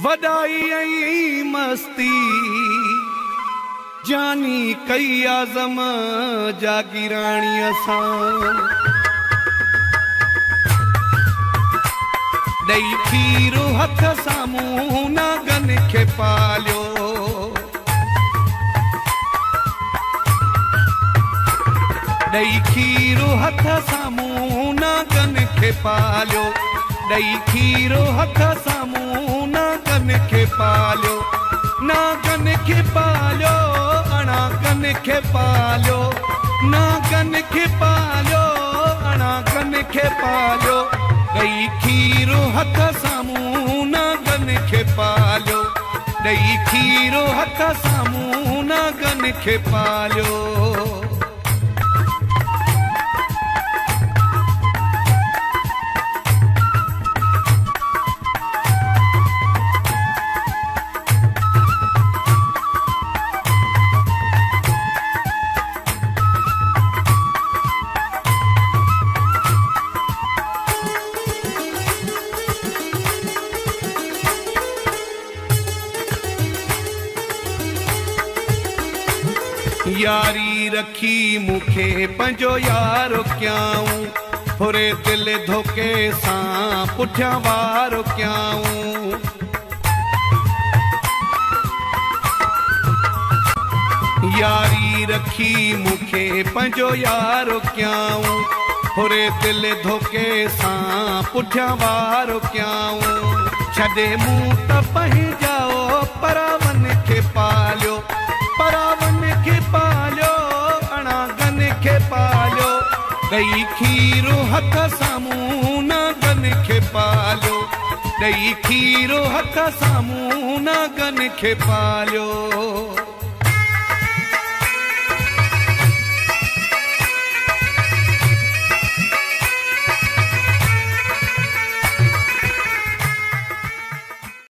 वॾाई ऐं मस्ती जानी कई आज़म जागीराणीअ सां ॾेई खीरो हथ साम्हूं नागन खे पालियो ॾेई खीरो हथ साम्हूं नागन खे पालियो ॾेई खीरो हथ साम्हूं नागन खे पालियो नागन खे पालियो अणागन खे पालियो नागन खे पालियो अणागन खे पालियो ॾेई खीरो हथ साम्हूं नागन खे पालियो ॾेई खीरो हथ साम्हूं नागन खे पालियो यारी रखी मुखे पंजो यारो क्याऊं थोरे दिल धोखे सां पुठियां वारो क्याऊं यारी रखी मुखे पंजो यारो क्याऊं थोरे दिल धोखे सां पुठियां वारो क्याऊं छॾे मूं त पंहिंजाओ परावन खे पालियो परावन खे पालियो अणागन खे पालियो ॾेई खीरो हथ साम्हूं नागन खे पालियो ॾेई खीरो हथ साम्हूं नागन खे पालियो